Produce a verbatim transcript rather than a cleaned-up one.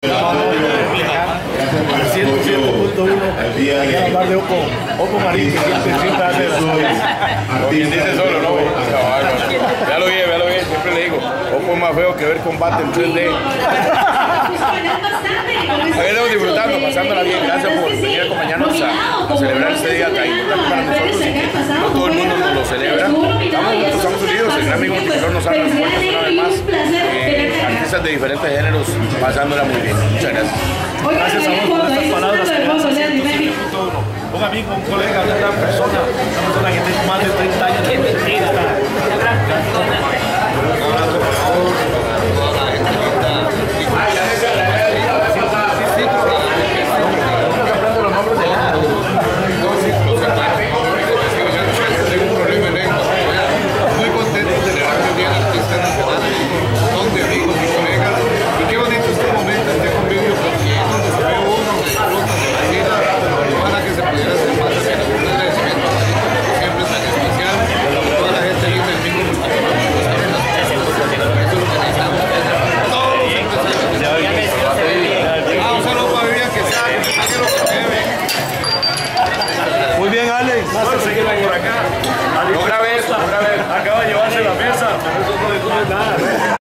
ciento siete punto uno, aquí a hablar de Oco, Oco Marín, que siempre, siempre hace las cosas. Quien dice solo, ¿no? Véalo bien, véalo bien, siempre le digo, Oco es más feo que ver combate en tres D. Aquí estamos disfrutando, pasándola bien. Gracias por venir a acompañarnos a, a celebrar este día tan importante para nosotros y que no todo el mundo nos lo celebra. Estamos juntos, estamos unidos, el gran amigo Multicolor nos abre las puertas una vez más. Eh, artistas de diferentes géneros, pasándola muy bien. Muchas gracias. Gracias a vos por estas palabras. Un amigo, un colega, una gran persona, una persona que tiene más de treinta años de experiencia. Muy bien, Alex. Vamos a seguir por acá. Otra vez, otra vez. Acaba de llevarse la mesa, pero eso no le nada.